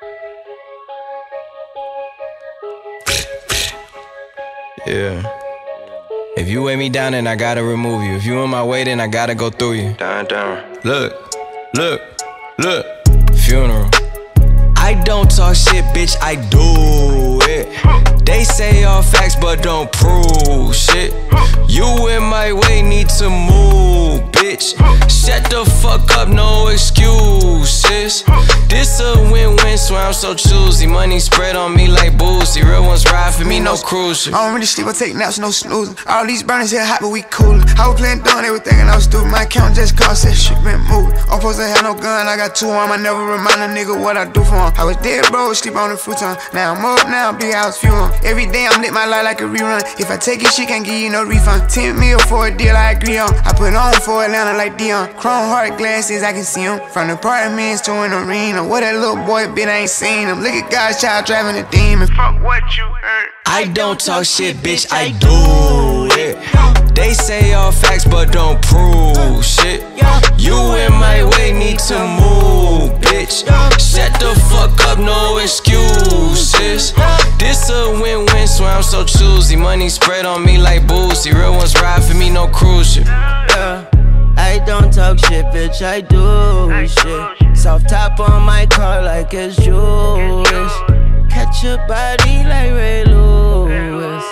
Yeah. If you weigh me down, then I gotta remove you. If you in my way, then I gotta go through you. Down. Look. Funeral. I don't talk shit, bitch, I do it. They say all facts, but don't prove shit. You in my way, need to move, bitch. Shut the fuck up, no excuses. This a win-win, so I'm so choosy. Money spread on me like boozy. Real ones ride for me, no cruising. I don't really sleep, I take naps, no snoozing. All these burners here hot, but we coolin'. I was playing dumb, they were thinking I was stupid. My account just cost that shit been moving. I'm supposed to have no gun, I got 2 on 'em. I never remind a nigga what I do for him. I was dead, bro, sleep on the futon. Now I'm up, now big house fuel. Every day I'm lit my life like a rerun. If I take it, she can't give you no refund. 10 mil for a deal I agree on. I put on for Atlanta like Dion. Chrome heart glasses, I can see him. From the apartments to an arena. What that little boy bit, I ain't seen him. Look at God's child driving a demon. Fuck what you heard. I don't talk shit, bitch, I do it. They say all facts, but don't prove shit. You in my way, need to move, bitch. Shut the fuck up, no excuses. This a win-win, so I'm so choosy. Money spread on me like boozy. Real ones ride for me, no cruising. Yeah, I don't talk shit, bitch, I do shit. Soft top on my car like it's Jewish. Catch your body like Ray Lewis.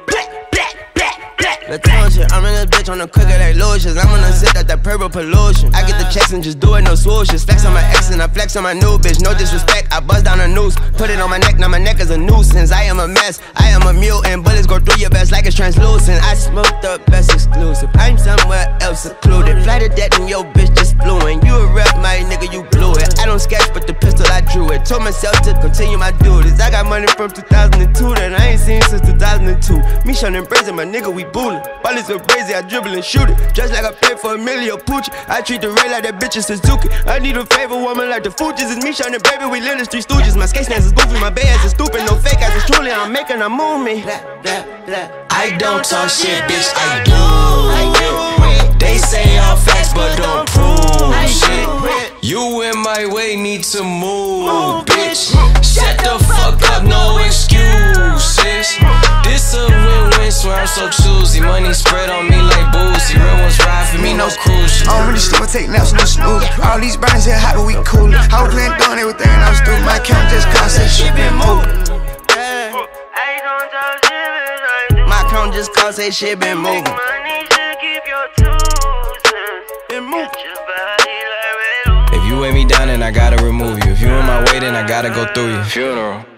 Latonja, I'm in this bitch on the cooker like lotions. I'm gonna sit at that purple pollution. I get the checks and just do it, no swooshes. Flex on my ex and I flex on my new bitch. No disrespect, I buzz down a noose. Put it on my neck, now my neck is a nuisance. I am a mess, I am a mutant. Bullets go through your vest like it's translucent. I smoked the best exclusive. I'm somewhere else secluded. Fly to death and your bitch just flew in. You a rep, my nigga, you blew it. I don't sketch, but the pistol I drew it. Told myself to continue my duties. I got money from 2002 that I ain't seen since 2002. Me shun and brazen, my nigga, we bullin'. Ball is so crazy, I dribble and shoot it. Just like I paid for Emilio Pucci. I treat the rail like that bitch is Suzuki. I need a favorite woman like the Fugees. It's me, Sean and baby, we live the street stooges. My skate stance is goofy, my bay ass is stupid. No fake ass is truly, I'm making a move me. I don't talk shit, bitch, I do it. They say all facts, but don't prove shit. You in my way, need to move, bitch. Shut the fuck up, no excuses. This a win-win, so I'm so choosy. Money spread on me like boozy. Real ones ride for me, no cruising. I don't really sleep, I take naps, no snoozing. All these burners here hot, but we coolin'. I was playing dumb, they were thinking I was stupid. My account just cost that shit been moving. My account just cost that shit been moving. If you weigh me down, then I gotta remove you. If you in my way, then I gotta go through you. Funeral.